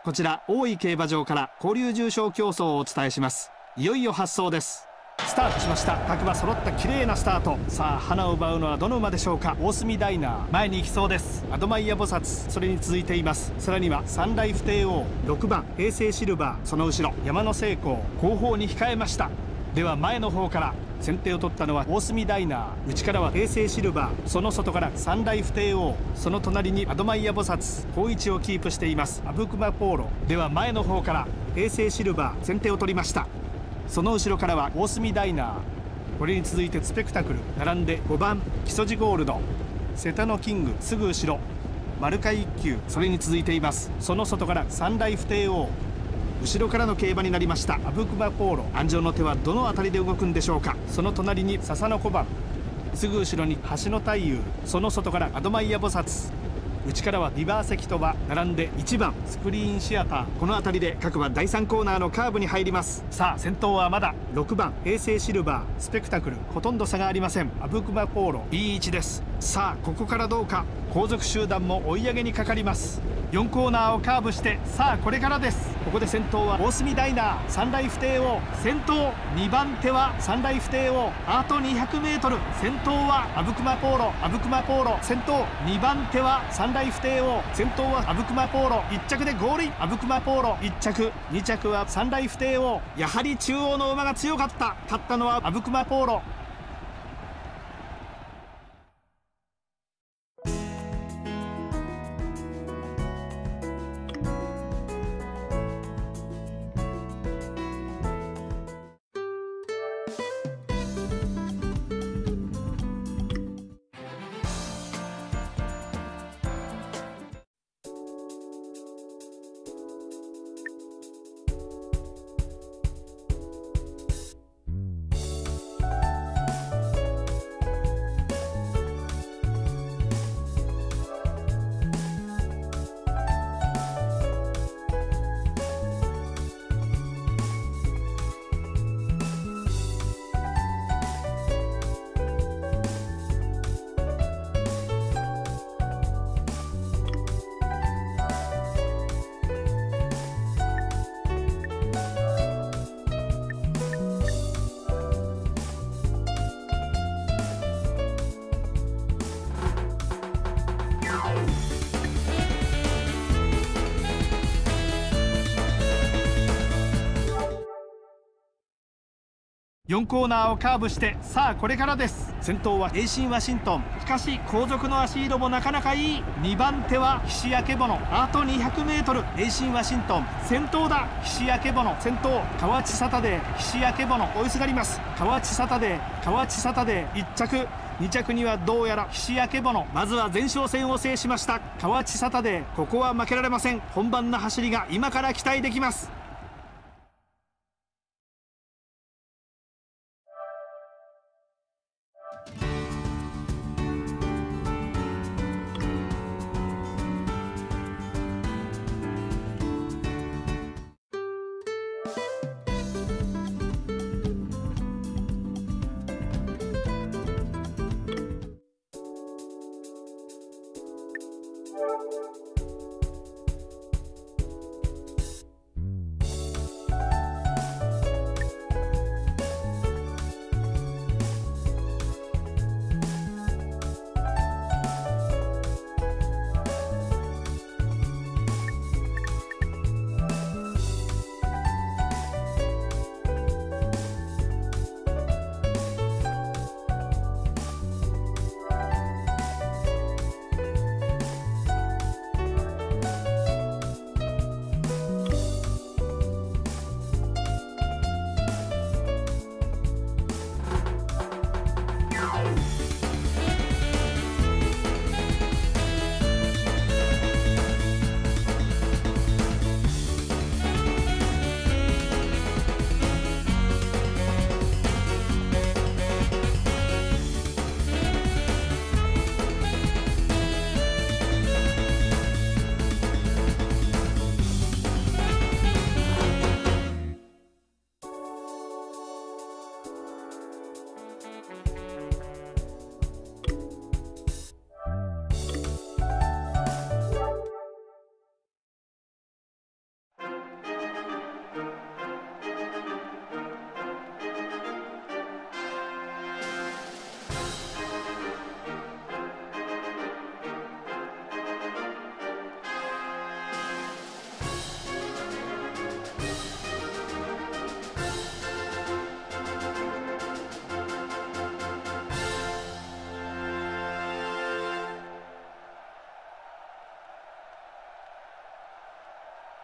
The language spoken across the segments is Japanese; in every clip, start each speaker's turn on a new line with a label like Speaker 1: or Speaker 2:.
Speaker 1: こちら大井競馬場から交流重賞競争をお伝えします。いよいよ発走です。スタートしました。各馬揃った綺麗なスタート。さあ花を奪うのはどの馬でしょうか。大隅ダイナー前に行きそうです。アドマイヤ菩薩それに続いています。さらにはサンライフ帝王、6番平成シルバー、その後ろ山の成功後方に控えました。では前の方から先手を取ったのは大隅ダイナー、内からは平成シルバー、その外からサンライフ帝王、その隣にアドマイヤ菩薩、好位置をキープしていますアブクマポーロ。では前の方から平成シルバー先手を取りました。その後ろからは大隅ダイナー、これに続いてスペクタクル並んで5番木曽路ゴールド、セタノキングすぐ後ろマルカ一級、それに続いています。その外からサンライフ帝王、後ろからの競馬になりましたアブクマポーロ。安城の手はどの辺りで動くんでしょうか。その隣に笹の小判、すぐ後ろに橋の太夫、その外からアドマイヤ菩薩、内からはリバー関とは並んで1番スクリーンシアター。この辺りで各馬第3コーナーのカーブに入ります。さあ先頭はまだ6番平成シルバー、スペクタクルほとんど差がありません。アブクマポーロいい位置です。さあここからどうか。後続集団も追い上げにかかります。4コーナーをカーブしてさあこれからです。ここで先頭は大隅ダイナー、サンライフ帝王先頭、2番手はサンライフ帝王、あと 200m 先頭はアブクマポーロ、アブクマポーロ先頭、2番手はサンライフ帝王、先頭はアブクマポーロ、1着でゴールインアブクマポーロ1着、2着はサンライフ帝王。やはり中央の馬が強かった。勝ったのはアブクマポーロ。4コーナーをカーブしてさあこれからです。先頭はエイシンワシントン、しかし後続の足色もなかなかいい。2番手は菱焼けボノ、あと 200m エイシンワシントン先頭だ。菱焼けボノ先頭、河内サタデー、菱焼けボノ追いすがります。河内サタデー、河内サタデー1着、2着にはどうやら菱焼けボノ。まずは前哨戦を制しました河内サタデー、ここは負けられません。本番の走りが今から期待できます。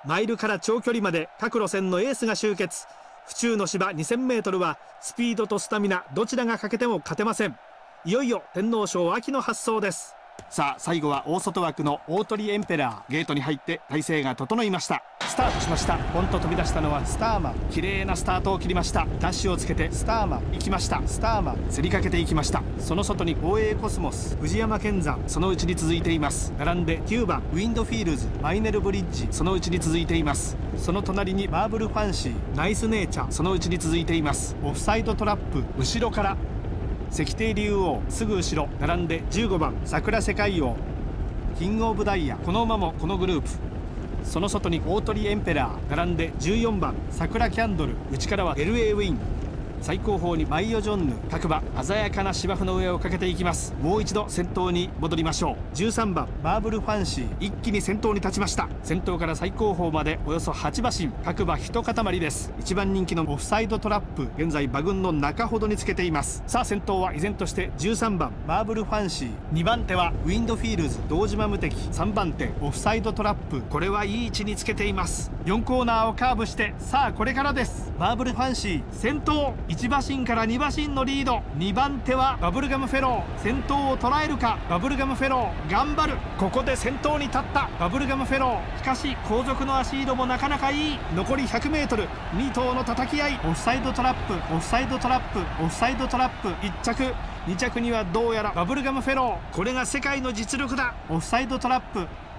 Speaker 1: マイルから長距離まで各路線のエースが集結。府中の芝 2000m はスピードとスタミナどちらが欠けても勝てません。いよいよ天皇賞秋の発走です。さあ最後は大外枠の大鳥エンペラー。ゲートに入って体勢が整いました。スタートしました。ポンと飛び出したのはスターマン。綺麗なスタートを切りました。ダッシュをつけてスターマン行きました。スターマン競りかけていきました。その外に大栄コスモス、藤山健山、そのうちに続いています。並んで9番ウィンドフィールズ、マイネルブリッジ、そのうちに続いています。その隣にマーブルファンシー、ナイスネイチャー、そのうちに続いています。オフサイドトラップ、後ろから石庭竜王、すぐ後ろ並んで15番桜世界王、キングオブダイヤ、この馬もこのグループ。その外に大鳥エンペラー並んで14番桜キャンドル、内からは LA ウィン、最後方にマイオジョンヌ。各馬鮮やかな芝生の上をかけていきます。もう一度先頭に戻りましょう。13番マーブルファンシー、一気に先頭に立ちました。先頭から最後方までおよそ8馬身、各馬一塊です。一番人気のオフサイドトラップ、現在馬群の中ほどにつけています。さあ先頭は依然として13番マーブルファンシー、2番手はウィンドフィールズ堂島無敵、3番手オフサイドトラップ、これはいい位置につけています。4コーナーをカーブして、さあこれからです。マーブルファンシー先頭、1馬身から2馬身のリード。2番手はバブルガムフェロー、先頭を捉えるか。バブルガムフェロー頑張る。ここで先頭に立ったバブルガムフェロー、しかし後続の足色もなかなかいい。残り 100m、 2頭の叩き合い。オフサイドトラップ、オフサイドトラップ、オフサイドトラップ。1着2着にはどうやらバブルガムフェロー、これが世界の実力だ。オフサイドトラップ、